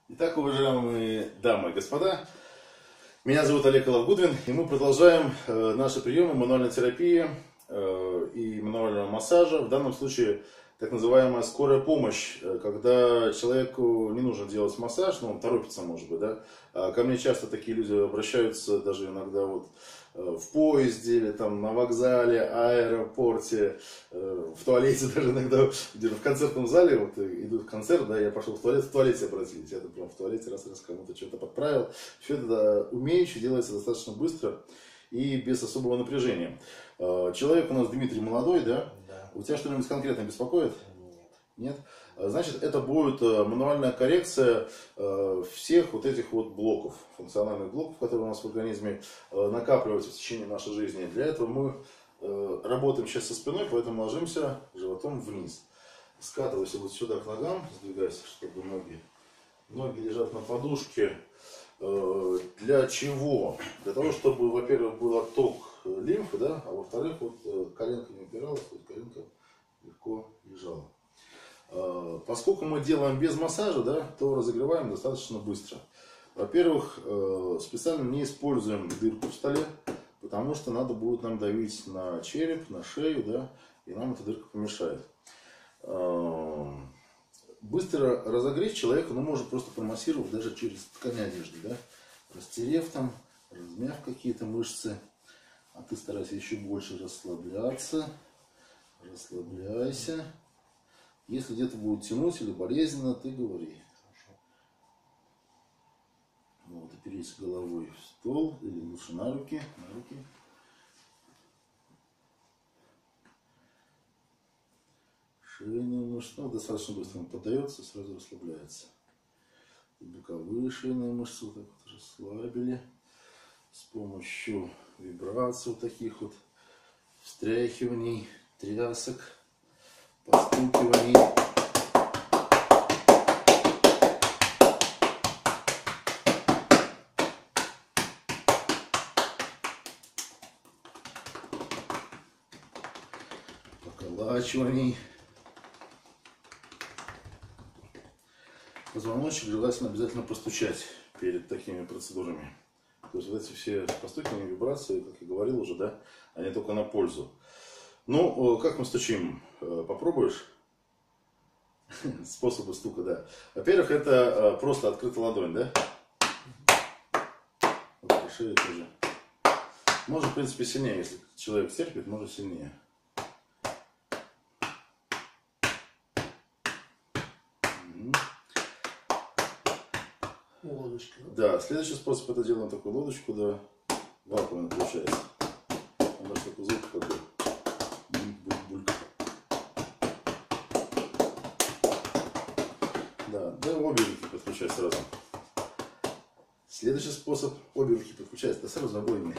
Итак, уважаемые дамы и господа, меня зовут Олег Алавгудвин, и мы продолжаем наши приемы мануальной терапии и мануального массажа. В данном случае так называемая скорая помощь, когда человеку не нужно делать массаж, но он торопится, может быть, да. Ко мне часто такие люди обращаются, даже иногда вот в поезде или там на вокзале, аэропорте, в туалете даже иногда, где-то в концертном зале, вот идут в концерт, да, я пошел в туалете обратились, я прям в туалете раз кому-то что-то подправил. Все это умеючи делается достаточно быстро и без особого напряжения. Человек у нас Дмитрий молодой, да? Да. У тебя что-нибудь конкретно беспокоит? Нет. Нет? Значит, это будет мануальная коррекция всех вот этих вот блоков, функциональных блоков, которые у нас в организме накапливаются в течение нашей жизни. Для этого мы работаем сейчас со спиной, поэтому ложимся животом вниз. Скатывайся вот сюда к ногам, сдвигайся, чтобы ноги лежат на подушке. Для чего? Для того, чтобы, во-первых, был отток лимфы, да, а во-вторых, вот коленка не упиралась, вот коленка легко лежала. Поскольку мы делаем без массажа, да, то разогреваем достаточно быстро. Во-первых, специально не используем дырку в столе, потому что надо будет нам давить на череп, на шею, да, и нам эта дырка помешает. Быстро разогреть человека, ну, можно просто промассировать даже через ткань одежды, да, растерев там, размяв какие-то мышцы. А ты старайся еще больше расслабляться. Расслабляйся. Если где-то будет тянуть или болезненно, ты говори. Вот, оперись головой в стол или лучше на руки. Шейные мышцы, ну, достаточно быстро он поддается, сразу расслабляется. И боковые шейные мышцы вот так вот расслабили с помощью вибраций вот таких вот, встряхиваний, трясок, постукиваний. Поколачиваний. Позвоночник желательно обязательно постучать перед такими процедурами. То есть вот эти все постукивания, вибрации, как я говорил уже, да, они только на пользу. Ну, как мы стучим? Попробуешь? Способы стука, да. Во-первых, это просто открытая ладонь, да? Вот по шее тоже. Можно, в принципе, сильнее, если человек терпит, может сильнее. Лодочка. Да, следующий способ, это делаем такую лодочку, да, вакуумно получается. Она такой звук какой. Бульк. Да, обе руки подключать сразу. Следующий способ, обе руки подключать, да сразу обоими.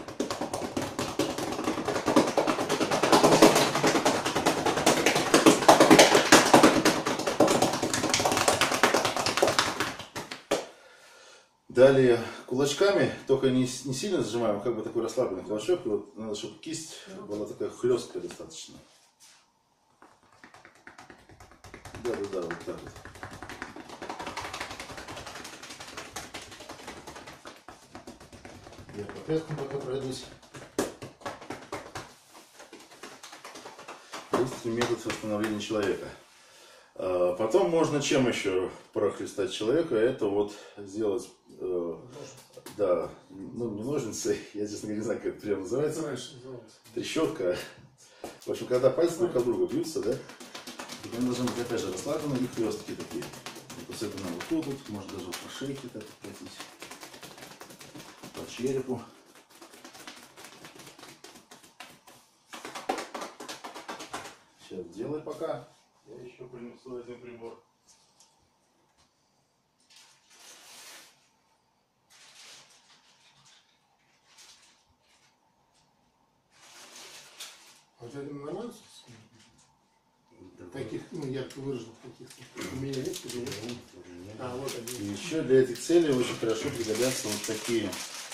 Далее кулачками, только не сильно сжимаем, как бы такой расслабленный кулачок. И вот надо, чтобы кисть была такая хлесткая достаточно. Да, вот так вот. Я по пяткам пока пройдусь. Быстрый метод восстановления человека. Потом можно чем еще прохлестать человека, это вот сделать, да, ну не ножницы, я, честно говоря, не знаю, как это прямо называется, трещотка. В общем, когда пальцы друг от друга бьются, да, они должны быть опять же расслаблены и хлесткие такие. Вот, особенно вот тут, можно даже по шейке так пройти, по черепу. Сейчас делай пока. Я еще принесу один прибор. А у тебя нормально? Таких, ну, ярко выраженных каких-то. У меня нет, уже нет. А, вот они. И еще для этих целей очень хорошо пригодятся вот такие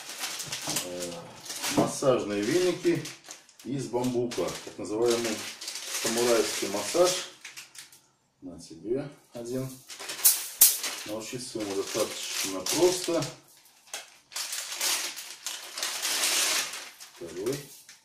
массажные веники из бамбука. Так называемый самурайский массаж. На тебе один. Научиться ему достаточно просто. Второй.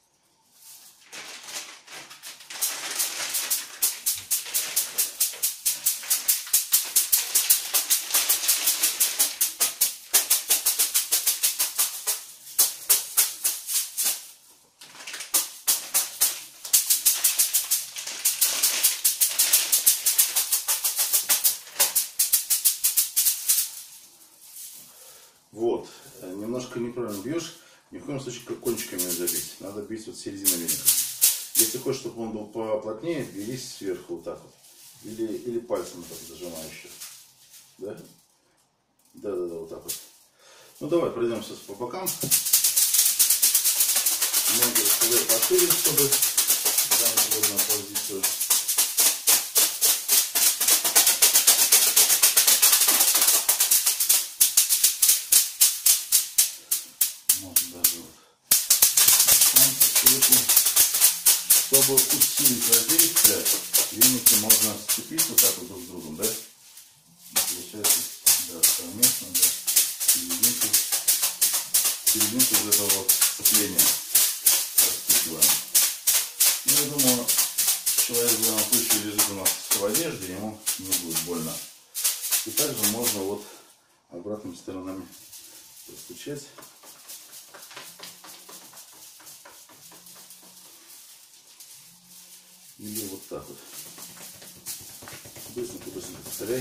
Вот, немножко неправильно бьешь, ни в коем случае как кончиками нельзя бить, надо бить вот середину веника. Если хочешь, чтобы он был поплотнее, бери сверху вот так вот, или пальцем вот так зажимающим, да? Да, вот так вот. Ну давай пройдемся по бокам, ноги расставляй пошире, чтобы занять удобную позицию. Чтобы усилить воздействие, веники можно сцепить вот так вот друг с другом, да? Получается, да, совместно, да, серединку вот этого вот сцепления распихиваем. Ну, я думаю, человек в данном случае лежит у нас в одежде, ему не будет больно. И также можно вот обратными сторонами постучать. Или вот так вот. Быстренько повторяй.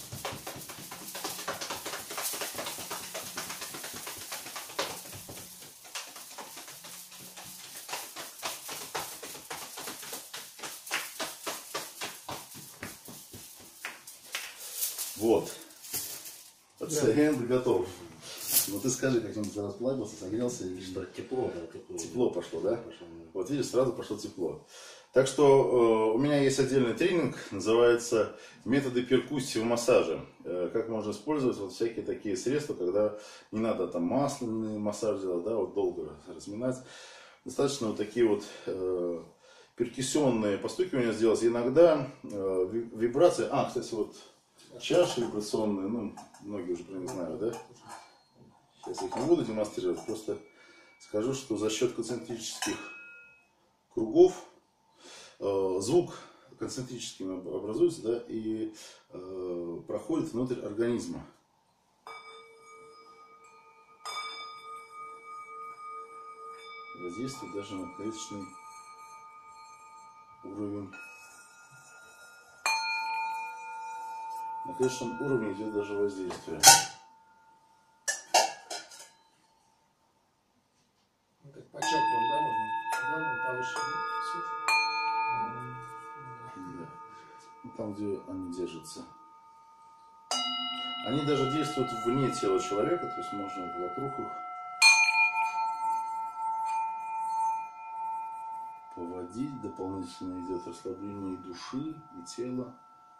Вот. Пациент готов. Ну ты скажи, как-нибудь расплавился, согрелся или что? Тепло, да, тепло. Тепло пошло, да? Пошло, да. Вот видишь, сразу пошло тепло. Так что у меня есть отдельный тренинг, называется «Методы перкуссии в массаже». Как можно использовать вот всякие такие средства, когда не надо там масляный массаж делать, да, вот долго разминать. Достаточно вот такие вот перкуссионные постукивания сделать. Иногда вибрации, кстати, вот чаши вибрационные, ну, многие уже про них знают, да? Сейчас их не буду демонстрировать, просто скажу, что за счет концентрических кругов звук концентрическим образуется, да, и проходит внутрь организма. Воздействует даже на клеточный уровень. На клеточном уровне идет даже воздействие. Так по чакрам, да, можно? Главное повыше. Да. Там, где они держатся. Они даже действуют вне тела человека, то есть можно вокруг их поводить. Дополнительно идет расслабление и души, и тела.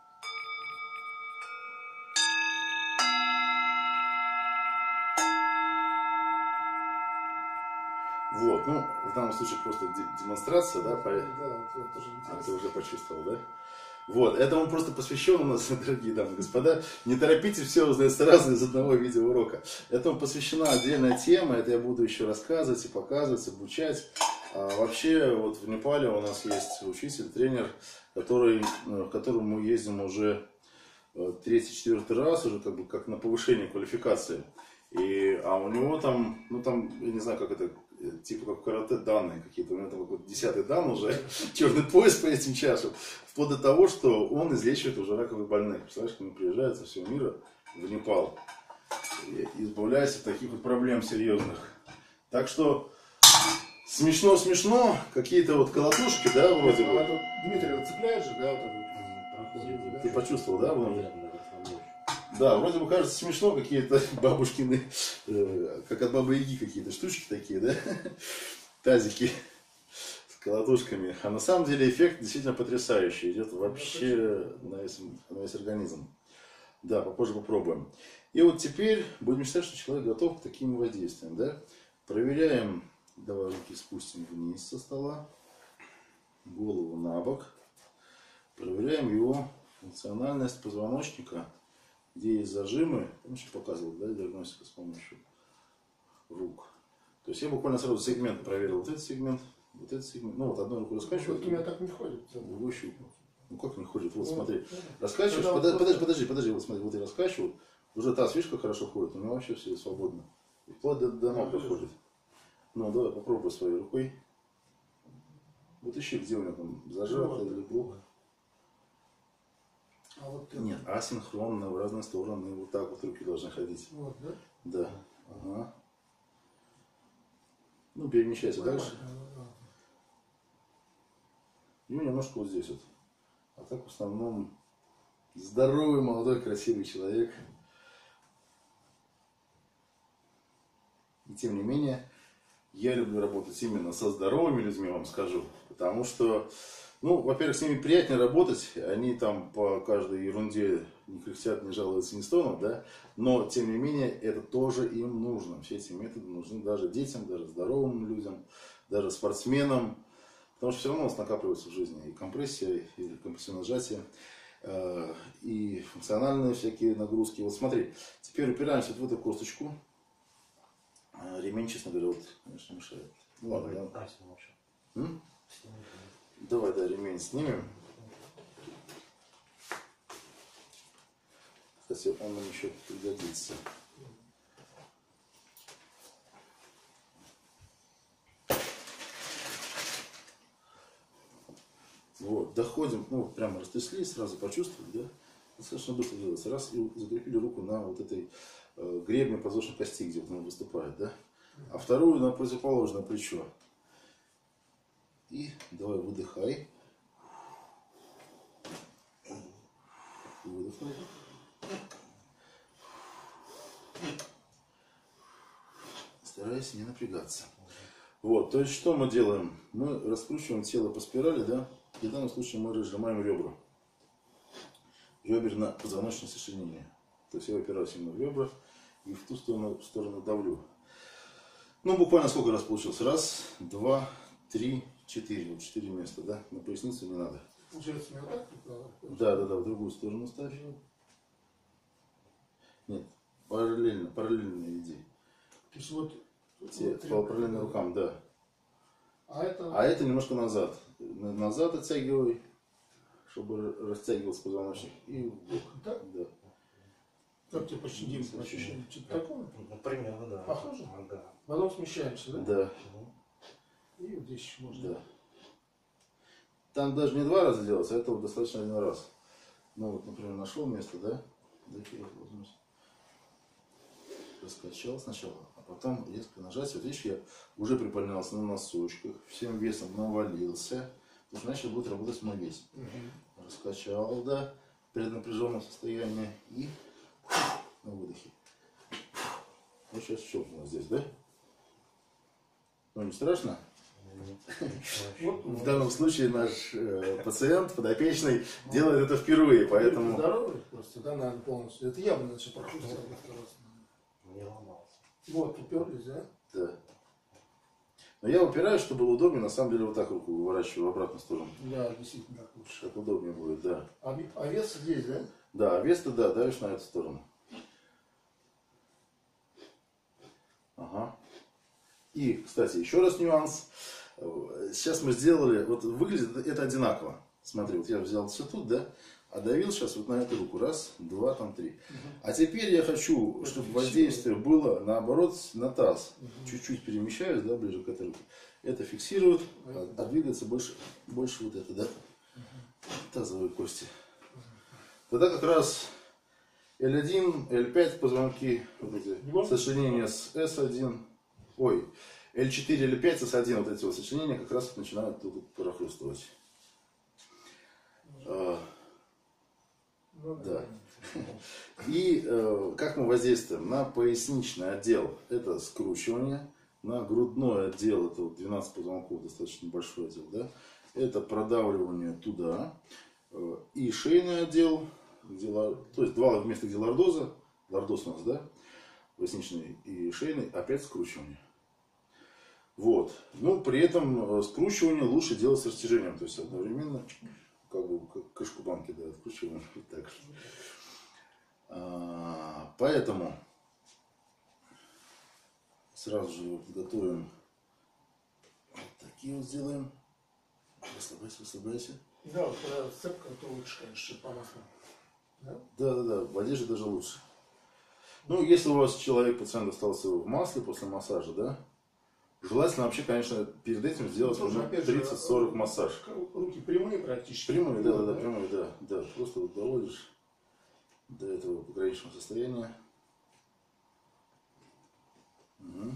Вот, ну, в данном случае просто демонстрация, да, Да, вот тоже интересно. ты уже почувствовал, да? Вот, этому просто посвящен у нас, дорогие дамы и господа. Не торопитесь все узнать сразу из одного видеоурока. Этому посвящена отдельная тема, это я буду еще рассказывать и показывать, обучать. А вообще, вот в Непале у нас есть учитель, тренер, к которому мы ездим уже третий-четвертый раз, уже как на повышение квалификации. А у него там, ну там, я не знаю, как это, типа как в карате данные какие-то, у него там какой-то 10-й дан уже, черный пояс по этим чашам, вплоть до того, что он излечивает уже раковых больных. Представляешь, к нему приезжают со всего мира в Непал, и избавляется от таких вот проблем серьезных. Так что смешно, какие-то вот колотушки, да, вроде бы. А тут Дмитрий цепляет же, да, вот так вот проходит, да? Ты почувствовал, да, внутри? Приятно, расслабляюще. Да, вроде бы кажется смешно, какие-то бабушкины, как от бабы Яги какие-то штучки такие, да, тазики с колотушками. А на самом деле эффект действительно потрясающий, идет вообще на весь организм. Да, попозже попробуем. И вот теперь будем считать, что человек готов к таким воздействиям, да. Проверяем, давай руки спустим вниз со стола, голову на бок. Проверяем его функциональность позвоночника где есть зажимы, я еще показывал, да, диагностика с помощью рук. То есть я буквально сразу сегмент проверил, вот этот сегмент, ну вот одной рукой раскачиваю. Вот у меня так не ходит. Другой щупаю. Ну как не ходит? Вот смотри, раскачиваешь, подожди, вот смотри, вот я раскачиваю, уже таз, видишь, как хорошо ходит, у него вообще все свободно. И вплоть до ног доходит. Ну давай попробуй своей рукой. Вот ищи, где у него там зажато или блок. А вот Нет, асинхронно, в разные стороны, вот так вот руки должны ходить. Вот, да? Да. Ага. Ну, перемещайся дальше. И немножко вот здесь вот. А так в основном здоровый, молодой, красивый человек. И тем не менее, я люблю работать именно со здоровыми людьми, вам скажу. Потому что, ну, во-первых, с ними приятнее работать. Они там по каждой ерунде не кряхтят, не жалуются, не стонут, да. Но, тем не менее, это тоже им нужно. Все эти методы нужны даже детям, даже здоровым людям, даже спортсменам. Потому что все равно у нас накапливается в жизни и компрессия, и компрессионное сжатие, и функциональные всякие нагрузки. Вот смотри, теперь упираемся вот в эту косточку. Ремень, честно говоря, вот, конечно, мешает. Ну ладно, да. Давай, да, ремень снимем. Кстати, он нам еще пригодится. Вот, доходим, ну, прямо растрясли, сразу почувствовали, да? Достаточно быстро делается. Раз, и закрепили руку на вот этой гребне подвздошной кости, где вот она выступает, да? А вторую на противоположное плечо. И давай выдыхай. Выдохай. Старайся не напрягаться. Вот, то есть что мы делаем? Мы раскручиваем тело по спирали, да? И в данном случае мы разжимаем ребра. Реберно-позвоночное сочленение. То есть я опираюсь именно в ребра и в ту сторону давлю. Ну, буквально сколько раз получилось? Раз, два, три, четыре. Вот 4 места, да? На поясницу не надо. Получается, мне вот так? Да, в другую сторону ставь. Нет, параллельно иди. То есть вот Параллельно рукам, да. А А это немножко назад. Назад оттягивай, чтобы растягивался позвоночник. И в бок. Так? Да. Как тебе почти Дим ощущение? Что-то такое? Ну, примерно, да. Похоже? Да. Потом смещаемся, да? Да. И вот здесь еще можно. Да. Там даже не 2 раза делается, а этого достаточно 1 раз. Ну вот, например, нашел место, да? Раскачал сначала, а потом резко нажать. Вот видишь, я уже приподнялся на носочках, всем весом навалился. Потому что иначе будет работать мой вес. Раскачал, да, в преднапряженном состоянии и на выдохе. Вот сейчас щелкнуло здесь, да? Ну не страшно? В данном случае наш пациент, подопечный, делает это впервые, поэтому... Здоровый просто, да, наверное, полностью. Это я бы начал прокрутить. Не ломался. Вот, уперлись, да? Да. Но я упираюсь, чтобы было удобнее, на самом деле вот так руку выворачиваю в обратную сторону. Да, действительно так лучше. Так удобнее будет, да. А вес здесь, да? Да, а вес-то, да, давишь на эту сторону. Ага. И, кстати, еще раз нюанс. Сейчас мы сделали, вот выглядит это одинаково. Смотри, вот я взял все тут, да, а давил сейчас вот на эту руку. Раз, два, там 3. А теперь я хочу, чтобы воздействие было наоборот на таз. Чуть-чуть перемещаюсь, да, ближе к этой руке. Это фиксирует, а двигается больше вот это, да, тазовые кости. Тогда как раз L1, L5 позвонки, вот эти сочленения с S1, ой, L4, L5, S1, вот эти вот сочленения как раз начинают тут прохрустывать. Да. И как мы воздействуем? На поясничный отдел это скручивание, на грудной отдел это вот 12 позвонков, достаточно большой отдел, да? Это продавливание туда. И шейный отдел, то есть 2 места, где лордоза, лордоз у нас, да? Поясничный и шейный, опять скручивание. Вот. Но при этом скручивание лучше делать с растяжением, то есть одновременно, как бы как крышку банки, да, откручиваем вот так. Поэтому сразу же его подготовим. Вот такие вот сделаем. Расслабляйся, расслабляйся. Да, вот когда сцепка, то лучше, конечно, по маслу. Да? Да. В одежде даже лучше. Ну, если у вас человек, пациент остался в масле после массажа, да, желательно вообще, конечно, перед этим сделать Тоже, опять же, 30-40 массаж. Руки прямые практически. Прямые, да, прямые, да. Просто вот доводишь до этого пограничного состояния. Угу.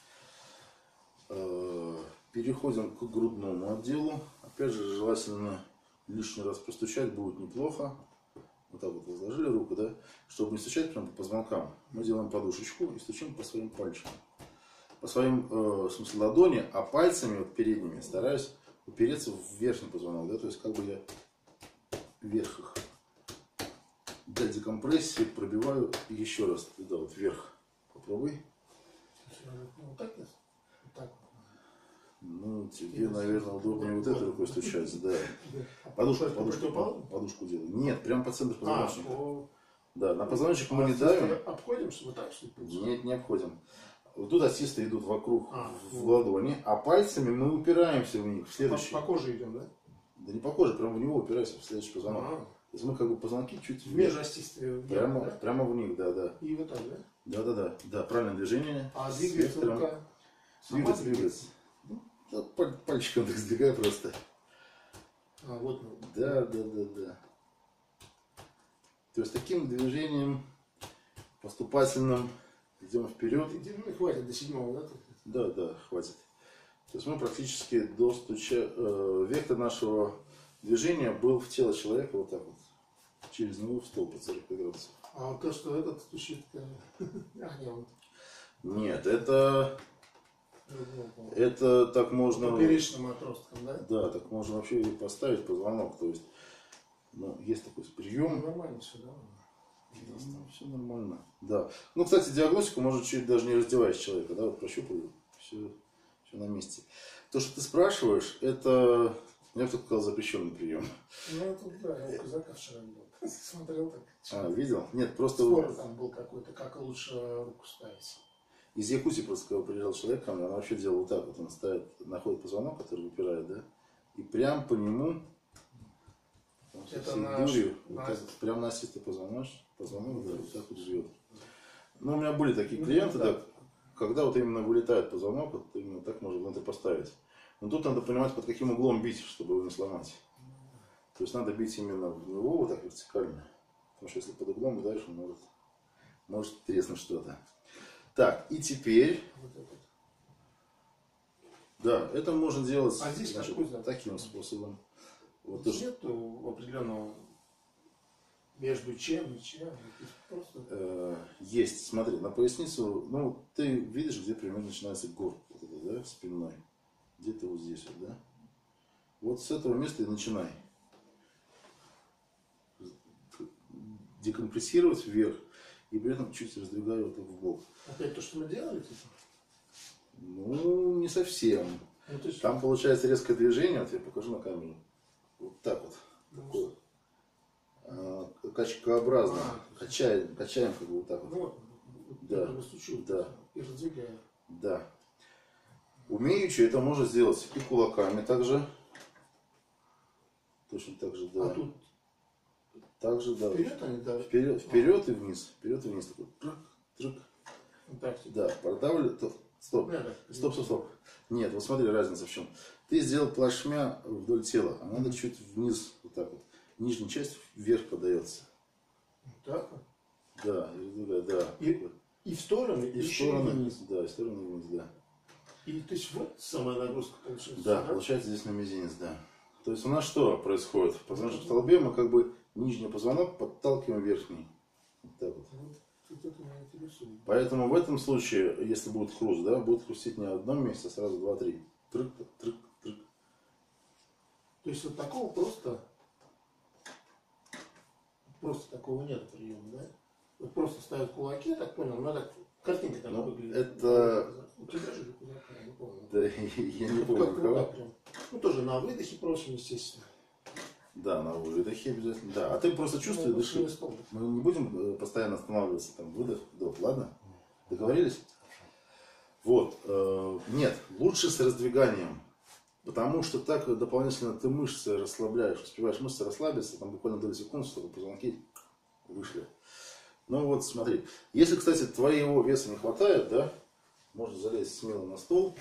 Переходим к грудному отделу. Опять же, желательно лишний раз простучать будет неплохо. Вот так вот возложили руку, да, чтобы не стучать прямо по позвонкам. Мы делаем подушечку и стучим по своим пальчикам. По своим, в смысле, ладони, а пальцами вот передними стараюсь упереться в верхний позвонок, да, то есть как бы я вверх их для декомпрессии пробиваю еще раз туда вот вверх. Попробуй. Вот так нет? Вот так. Ну, тебе, наверное, удобнее вот этой рукой стучать, да. Подушку делай. Нет, прям по центру позвоночника. Да, на позвоночник мы не давим. Обходим, чтобы так, что ли? Нет, не обходим. Вот тут ассисты идут вокруг в ладони, а пальцами мы упираемся в них в следующий. По коже идем, да? Да не по коже, прямо в него упираемся в следующий позвонок. То есть мы как бы позвонки чуть в межостистые. Прямо в них, да. И вот так, да? Да, правильное движение. А двигается рука? Двигается. Да, пальчиком так сдвигай просто. Вот. Да. То есть таким движением поступательным идем вперед. Ну, хватит до 7-го, да? Да, хватит. То есть мы практически вектор нашего движения был в тело человека вот так вот. Через него в стол по 45 градусов. А то, что этот стучит, Нет, это так можно... Поперечным отростком, да? Да, так можно вообще и поставить позвонок. То есть, ну, есть такой прием. Нормально все, да? Все нормально. Да. Ну, кстати, диагностику можно чуть даже не раздеваясь человека, да, вот прощупываю, все на месте. То, что ты спрашиваешь, это, я бы так сказал, запрещенный прием. Ну, это да, я у казака вчера видел. Смотрел так. Видел? Нет, просто... Спор там был какой-то, как лучше руку ставить. Из Якутии просто, когда приезжал человек ко мне, он вообще делал вот так вот, он находит позвонок, который выпирает, да, и прям по нему, это наш... прям на осистый позвонок, да, вот так вот живет. Но у меня были такие клиенты, да, когда вот именно вылетает позвонок, вот именно так можно внутрь поставить. Но тут надо понимать, под каким углом бить, чтобы его не сломать. То есть надо бить именно в него вот так вертикально. Потому что если под углом, дальше может треснуть что-то. Так, и теперь, да, это можно делать здесь, значит, таким способом. Вот здесь нету определенного между чем и чем. Просто... Есть, смотри, на поясницу, ну, ты видишь, где примерно начинается горб, вот это, да, спинной. Где-то вот здесь вот, да. Вот с этого места и начинай. Декомпрессировать вверх. И при этом чуть раздвигаю вот так в бок. Опять то, что мы делали? Ну, не совсем. Ну, есть... Там получается резкое движение, вот я покажу на камеру. Вот так вот. Качкообразно. Качаем как бы вот так вот. Вот. Да. Да. И раздвигаю. Да. Умеючи это можно сделать и кулаками также. Точно так же, да. А тут также, да. Вперед они, да? Вперед и вниз. Вперед и вниз. Такой трык. Так, да, продавливаю. Стоп. Стоп. Нет, вот смотри, разница в чем. Ты сделал плашмя вдоль тела, а надо чуть вниз, вот так вот. Нижняя часть вверх подается. Так? Да, да. И в сторону, и в сторону, вниз. Да, и в сторону и вниз, да. И то есть вот самая нагрузка получается. Да, получается здесь на мизинец, да. То есть у нас что происходит? В позвоночном столбе мы как бы нижний позвонок подталкиваем верхний. Вот так вот. Поэтому в этом случае, если будет хруст, да, будет хрустить не в одном месте, а сразу 2-3. Трык. То есть вот такого просто такого нет приема, да? Вот просто ставят кулаки, я так понял, надо картинка там выглядит. Это... У тебя же кулака, я не помню. Да, я не помню. Ну тоже на выдохе проще, естественно. Да, на выдохе обязательно. Да, а ты просто чувствуй, Ну, дыши. стол. Мы не будем постоянно останавливаться, там, выдох, вдох, ладно? Договорились? Вот, нет, лучше с раздвиганием. Потому что так дополнительно ты мышцы расслабляешь, успеваешь мышцы расслабиться, там буквально доли секунд, чтобы позвонки вышли. Ну вот смотри, если, кстати, твоего веса не хватает, да, можно залезть смело на стол.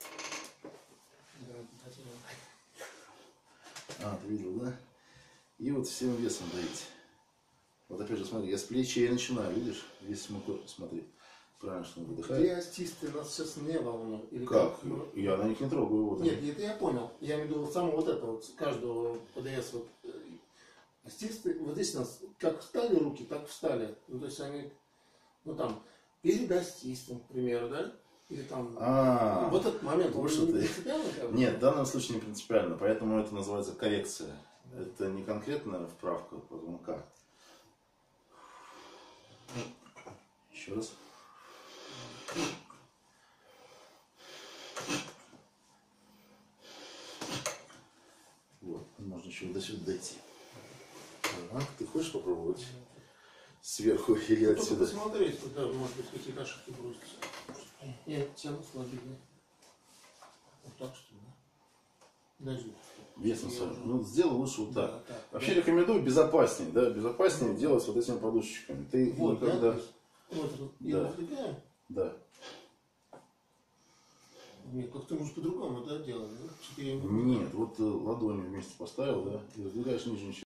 А, ты видел, да? И вот всем весом давить. Вот опять же, смотри, я с плечей начинаю, видишь? Весь мой корпус, смотри. Правильно, что он выдыхает. Где астисты нас сейчас не волнуют? Или Как? Я на них не трогаю. Вот Нет, они. это я понял. Я имею в виду само вот это вот, каждого ПДС вот. Астисты, вот здесь у нас как встали руки, так встали. Ну, то есть они, ну там, перед астистом, к примеру, да? Или там, вот этот момент, он вот не что ты. принципиально? Как бы? Нет, в данном случае не принципиально, поэтому это называется коррекция. Это не конкретная вправка позвонка. Еще раз. Вот, можно еще до сюда дойти. Ага, ты хочешь попробовать? Сверху или Только отсюда? посмотреть, куда, может быть, какие-то ошибки бросятся. Нет, тяну слабее. Вот так что ли, да? Даже. Весом Я свой. уже- Ну, сделай лучше вот так. Да, так. Вообще рекомендую безопаснее, да, безопаснее делать вот этими подушечками. Ты Вот, да, никогда... то есть, вот тут и Да. раздвигаем. Да. Нет, как-то может по-другому, да, делаем, да? 4 Нет, вот ладони вместе поставил, да, и раздвигаешь нижнюю часть.